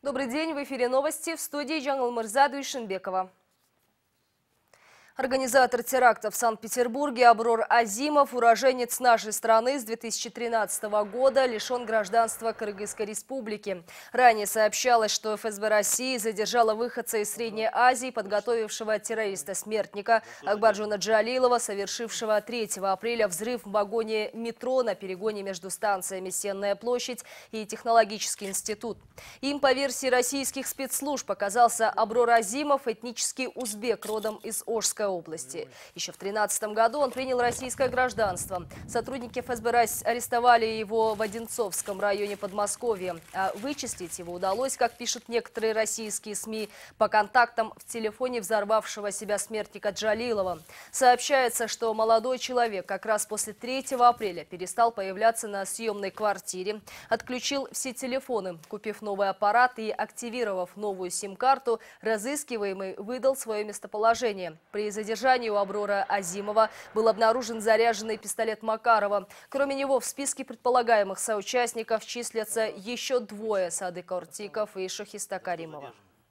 Добрый день, в эфире новости, в студии Джангл Мырзаду и Шинбекова. Организатор теракта в Санкт-Петербурге Аброр Азимов, уроженец нашей страны с 2013 года, лишен гражданства Кыргызской республики. Ранее сообщалось, что ФСБ России задержала выходца из Средней Азии, подготовившего террориста-смертника Акбарджона Джалилова, совершившего 3 апреля взрыв в вагоне метро на перегоне между станциями Сенная площадь и Технологический институт. Им, по версии российских спецслужб, оказался Аброр Азимов, этнический узбек, родом из Ошской области. Еще в 2013 году он принял российское гражданство. Сотрудники ФСБ арестовали его в Одинцовском районе Подмосковья. А вычислить его удалось, как пишут некоторые российские СМИ, по контактам в телефоне взорвавшего себя смертника Джалилова. Сообщается, что молодой человек как раз после 3 апреля перестал появляться на съемной квартире, отключил все телефоны, купив новый аппарат и активировав новую сим-карту, разыскиваемый выдал свое местоположение. При задержании у Аброра Азимова был обнаружен заряженный пистолет Макарова. Кроме него в списке предполагаемых соучастников числятся еще двое: Садык Ортиков и Шахиста Каримова.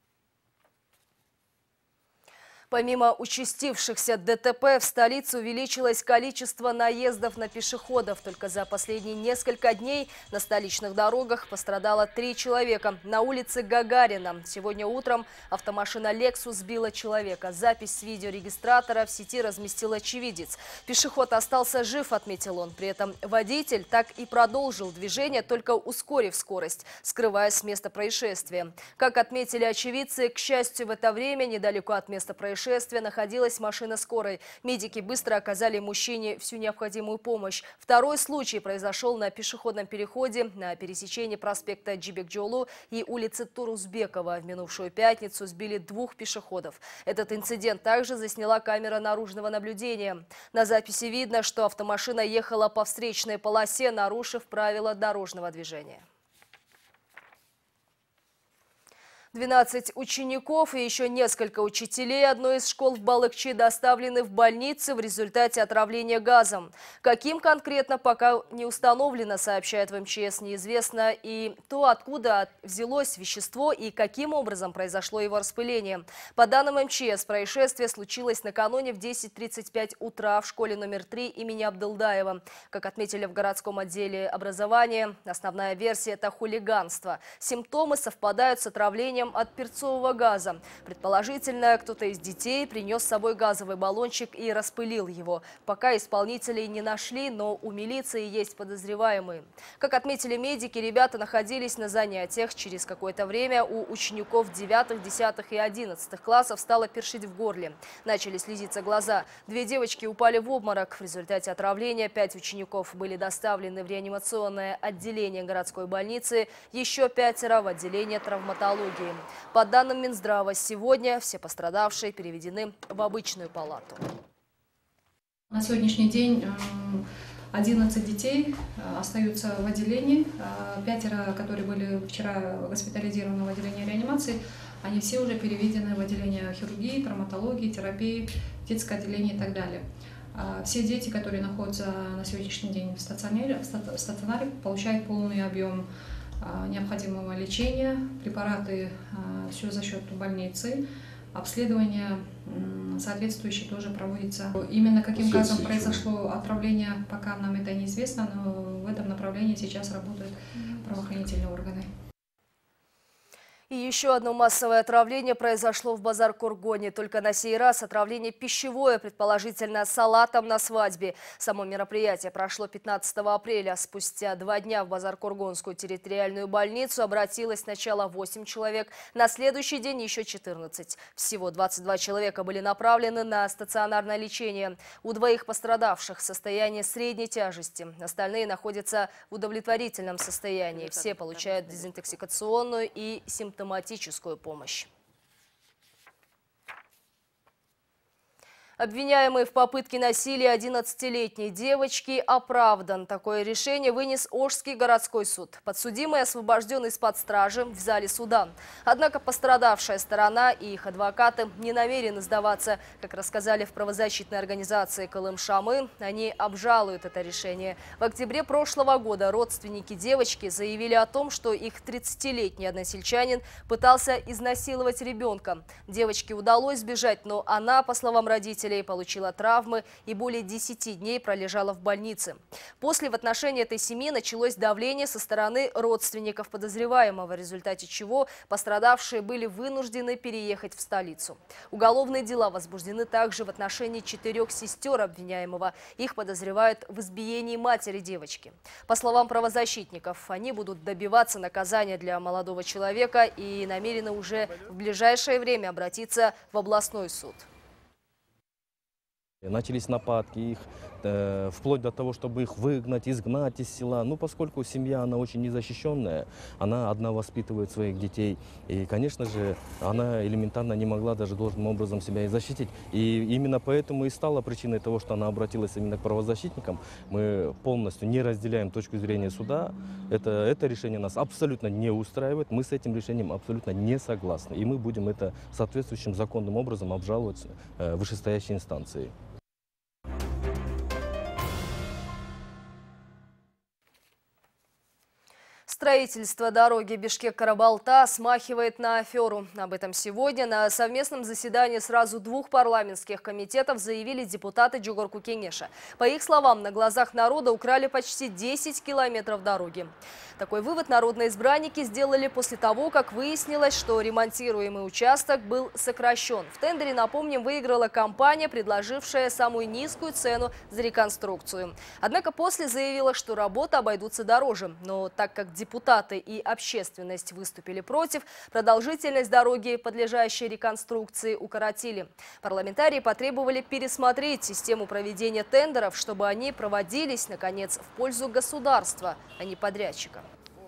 Помимо участившихся ДТП, в столице увеличилось количество наездов на пешеходов. Только за последние несколько дней на столичных дорогах пострадало 3 человека. На улице Гагарина сегодня утром автомашина «Лексус» сбила человека. Запись с видеорегистратора в сети разместил очевидец. Пешеход остался жив, отметил он. При этом водитель так и продолжил движение, только ускорив скорость, скрываясь с места происшествия. Как отметили очевидцы, к счастью, в это время недалеко от места происшествия находилась машина скорой. Медики быстро оказали мужчине всю необходимую помощь. Второй случай произошел на пешеходном переходе на пересечении проспекта Джибекджолу и улицы Турузбекова. В минувшую пятницу сбили 2 пешеходов. Этот инцидент также засняла камера наружного наблюдения. На записи видно, что автомашина ехала по встречной полосе, нарушив правила дорожного движения. 12 учеников и еще несколько учителей одной из школ в Балыкчи доставлены в больницы в результате отравления газом. Каким конкретно, пока не установлено, сообщает в МЧС, неизвестно. И то, откуда взялось вещество и каким образом произошло его распыление. По данным МЧС, происшествие случилось накануне в 10:35 утра в школе номер 3 имени Абдылдаева. Как отметили в городском отделе образования, основная версия – это хулиганство. Симптомы совпадают с отравлением от перцового газа. Предположительно, кто-то из детей принес с собой газовый баллончик и распылил его. Пока исполнителей не нашли, но у милиции есть подозреваемые. Как отметили медики, ребята находились на занятиях. Через какое-то время у учеников 9, 10 и 11 классов стало першить в горле. Начали слезиться глаза. 2 девочки упали в обморок. В результате отравления 5 учеников были доставлены в реанимационное отделение городской больницы, еще 5 в отделение травматологии. По данным Минздрава, сегодня все пострадавшие переведены в обычную палату. На сегодняшний день 11 детей остаются в отделении. 5, которые были вчера госпитализированы в отделении реанимации, они все уже переведены в отделение хирургии, травматологии, терапии, детское отделение и так далее. Все дети, которые находятся на сегодняшний день в стационаре, получают полный объем необходимого лечения, препараты, все за счет больницы, обследование соответствующее тоже проводится. Именно каким газом произошло отравление, пока нам это неизвестно, но в этом направлении сейчас работают правоохранительные органы. И еще одно массовое отравление произошло в Базар-Кургоне. Только на сей раз отравление пищевое, предположительно салатом на свадьбе. Само мероприятие прошло 15 апреля. Спустя 2 дня в Базар-Кургонскую территориальную больницу обратилось сначала 8 человек, на следующий день еще 14. Всего 22 человека были направлены на стационарное лечение. У 2 пострадавших состояние средней тяжести. Остальные находятся в удовлетворительном состоянии. Все получают дезинтоксикационную и симптоматическую помощь. Обвиняемый в попытке насилия 11-летней девочки оправдан. Такое решение вынес Ошский городской суд. Подсудимый освобожден из-под стражи в зале суда. Однако пострадавшая сторона и их адвокаты не намерены сдаваться. Как рассказали в правозащитной организации «Колымшамы», они обжалуют это решение. В октябре прошлого года родственники девочки заявили о том, что их 30-летний односельчанин пытался изнасиловать ребенка. Девочке удалось сбежать, но она, по словам родителей, получила травмы и более 10 дней пролежала в больнице. После в отношении этой семьи началось давление со стороны родственников подозреваемого, в результате чего пострадавшие были вынуждены переехать в столицу. Уголовные дела возбуждены также в отношении 4 сестер обвиняемого. Их подозревают в избиении матери девочки. По словам правозащитников, они будут добиваться наказания для молодого человека и намерены уже в ближайшее время обратиться в областной суд. Начались нападки их, вплоть до того, чтобы их выгнать, изгнать из села. Ну, поскольку семья, она очень незащищенная, она одна воспитывает своих детей. И, конечно же, она элементарно не могла даже должным образом себя и защитить. И именно поэтому и стала причиной того, что она обратилась именно к правозащитникам. Мы полностью не разделяем точку зрения суда. Это решение нас абсолютно не устраивает. Мы с этим решением абсолютно не согласны. И мы будем это соответствующим законным образом обжаловать в вышестоящей инстанции. Строительство дороги Бишкек-Карабалта смахивает на аферу. Об этом сегодня на совместном заседании сразу 2 парламентских комитетов заявили депутаты Джугорку Кенеша. По их словам, на глазах народа украли почти 10 километров дороги. Такой вывод народные избранники сделали после того, как выяснилось, что ремонтируемый участок был сокращен. В тендере, напомним, выиграла компания, предложившая самую низкую цену за реконструкцию. Однако после заявила, что работы обойдутся дороже. Но так как депутаты и общественность выступили против, продолжительность дороги, подлежащей реконструкции, укоротили. Парламентарии потребовали пересмотреть систему проведения тендеров, чтобы они проводились, наконец, в пользу государства, а не подрядчика.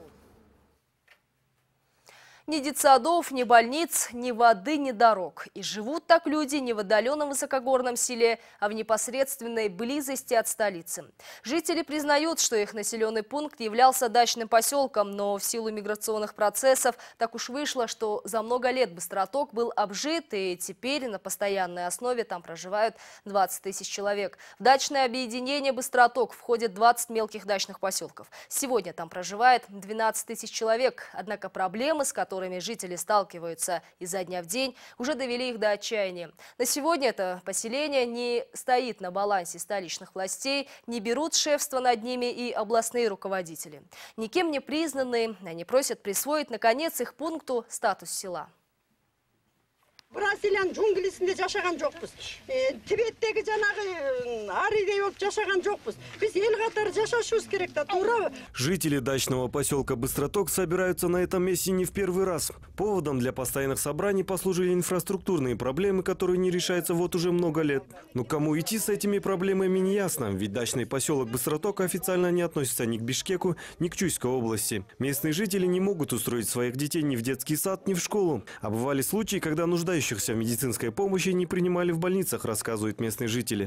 Ни детсадов, ни больниц, ни воды, ни дорог. И живут так люди не в отдаленном высокогорном селе, а в непосредственной близости от столицы. Жители признают, что их населенный пункт являлся дачным поселком, но в силу миграционных процессов так уж вышло, что за много лет Быстроток был обжит, и теперь на постоянной основе там проживают 20 тысяч человек. В дачное объединение Быстроток входит 20 мелких дачных поселков. Сегодня там проживает 12 тысяч человек, однако проблемы, с которыми жители сталкиваются изо дня в день, уже довели их до отчаяния. На сегодня это поселение не стоит на балансе столичных властей, не берут шефство над ними и областные руководители. Никем не признанные, они просят присвоить, наконец, их пункту статус села. Бразилиян джунглисинде жашаган жокпуз. Тибеттеги жанагы аридей болуп жашаган жокпуз. Биз эл катары жашашыбыз керек да, туура. Жители дачного поселка Быстроток собираются на этом месте не в первый раз. Поводом для постоянных собраний послужили инфраструктурные проблемы, которые не решаются вот уже много лет. Но кому идти с этими проблемами не ясно, ведь дачный поселок Быстроток официально не относится ни к Бишкеку, ни к Чуйской области. Местные жители не могут устроить своих детей ни в детский сад, ни в школу. А бывали случаи, когда нуждающихся в медицинской помощи не принимали в больницах, рассказывают местные жители.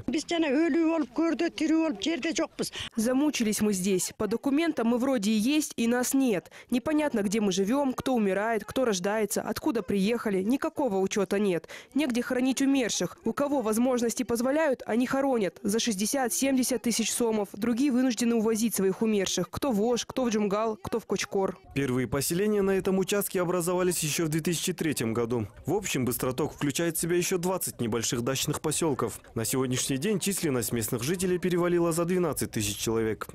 Замучились мы здесь. По документам мы вроде и есть, и нас нет. Непонятно, где мы живем, кто умирает, кто рождается, откуда приехали. Никакого учета нет. Негде хоронить умерших. У кого возможности позволяют, они хоронят. За 60-70 тысяч сомов. Другие вынуждены увозить своих умерших. Кто в Ош, кто в Джумгал, кто в Кочкор. Первые поселения на этом участке образовались еще в 2003 году. В общем, Быстроток включает в себя еще 20 небольших дачных поселков. На сегодняшний день численность местных жителей перевалила за 12 тысяч человек.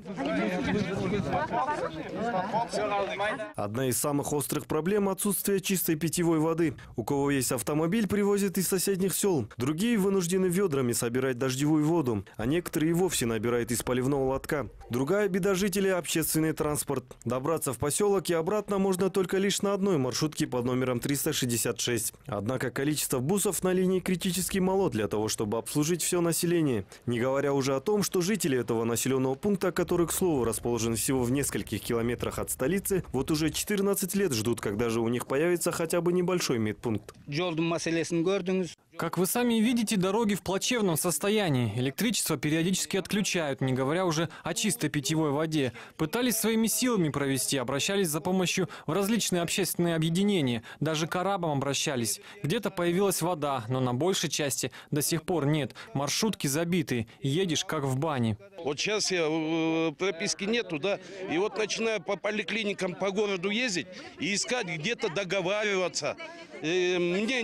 Одна из самых острых проблем – отсутствие чистой питьевой воды. У кого есть автомобиль, привозят из соседних сел. Другие вынуждены ведрами собирать дождевую воду, а некоторые и вовсе набирают из поливного лотка. Другая беда жителей – общественный транспорт. Добраться в поселок и обратно можно только лишь на одной маршрутке под номером 366. Однако количество бусов на линии критически мало для того, чтобы обслужить все население. Не говоря уже о том, что жители этого населенного пункта, который, к слову, расположен всего в нескольких километрах от столицы, вот уже 14 лет ждут, когда же у них появится хотя бы небольшой медпункт. Как вы сами видите, дороги в плачевном состоянии. Электричество периодически отключают, не говоря уже о чистой питьевой воде. Пытались своими силами провести, обращались за помощью в различные общественные объединения. Даже к арабам обращались. Где-то появилась вода, но на большей части до сих пор нет. Маршрутки забиты. Едешь как в бане. Вот сейчас прописки нету, да, и вот начинаю по поликлиникам по городу ездить и искать где-то договариваться. Мне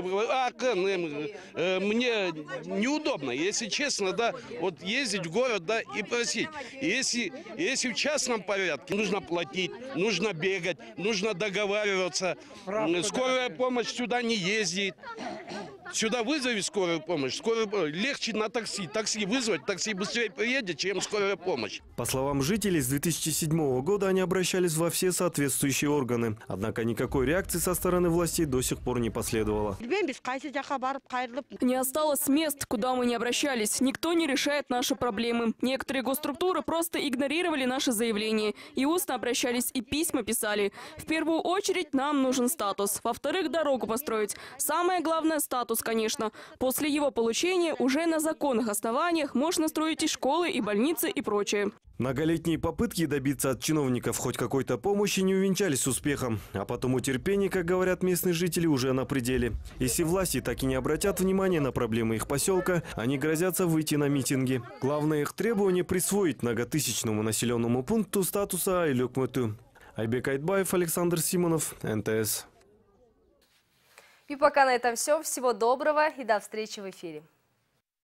неудобно, если честно, да, вот ездить в город, да, и просить. Если в частном порядке, нужно платить, нужно бегать, нужно договариваться. Скорая помощь сюда не ездит. Сюда вызови скорую помощь. Легче на такси. Такси вызвать, такси быстрее приедет, чем скорая помощь. По словам жителей, с 2007 года они обращались во все соответствующие органы. Однако никакой реакции со стороны властей до сих пор не последовало. Не осталось мест, куда мы не обращались. Никто не решает наши проблемы. Некоторые госструктуры просто игнорировали наши заявления. И устно обращались, и письма писали. В первую очередь нам нужен статус. Во-вторых, дорогу построить. Самое главное – статус, конечно. После его получения уже на законных основаниях можно строить и школы, и больницы, и прочее. Многолетние попытки добиться от чиновников хоть какой-то помощи не увенчались успехом. А потому терпение, как говорят местные жители, уже на пределе. Если власти так и не обратят внимания на проблемы их поселка, они грозятся выйти на митинги. Главное их требование – присвоить многотысячному населенному пункту статуса Айлюк-Муту. Айбек Айтбаев, Александр Симонов, НТС. И пока на этом все. Всего доброго и до встречи в эфире.